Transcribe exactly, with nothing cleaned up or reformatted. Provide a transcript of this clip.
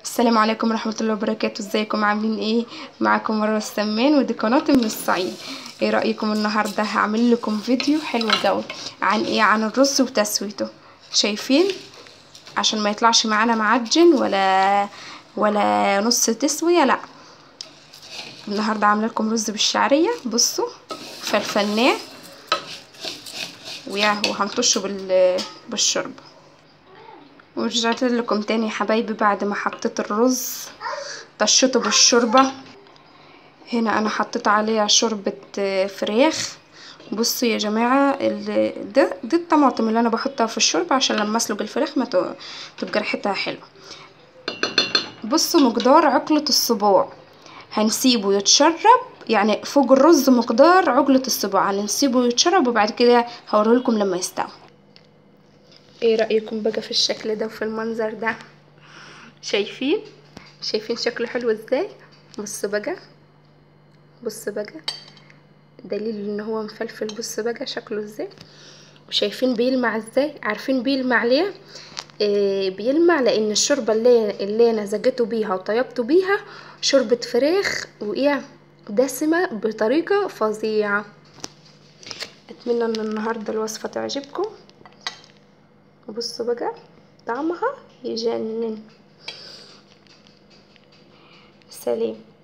السلام عليكم ورحمة الله وبركاته. ازيكم عاملين ايه؟ معاكم مروة السمان ودي قناتي من الصعيد. ايه رأيكم النهاردة هعمل لكم فيديو حلو قوي عن ايه؟ عن الرز وتسويته. شايفين؟ عشان ما يطلعش معانا معجن ولا ولا نص تسوية، لا. النهاردة عامله لكم رز بالشعرية. بصوا، فلفلناه وياهو هنطشه بالشوربه. ورجعت لكم تاني يا حبايبي بعد ما حطيت الرز طشيته بالشوربه. هنا انا حطيت عليها شوربه فراخ. بصوا يا جماعه، ده دي الطماطم اللي انا بحطها في الشوربه عشان لما اسلق الفراخ ما تبقى ريحتها حلوه. بصوا، مقدار عقله الصباع هنسيبه يتشرب، يعني فوق الرز مقدار عقله الصباع هنسيبه يتشرب، وبعد كده هوريلكم لما يستوي. ايه رأيكم بقى في الشكل ده وفي المنظر ده؟ شايفين شايفين شكله حلو ازاي؟ بصوا بقى بصوا بقى دليل ان هو مفلفل. بصوا بقى شكله ازاي، وشايفين بيلمع ازاي؟ عارفين بيلمع ليه؟ إيه بيلمع؟ لان الشوربه اللي اللي انا زجته بيها وطيبته بيها شوربه فراخ، وايه دسمه بطريقه فظيعه. اتمنى ان النهارده الوصفه تعجبكم. وبصوا بقى طعمها يجنن. سلام.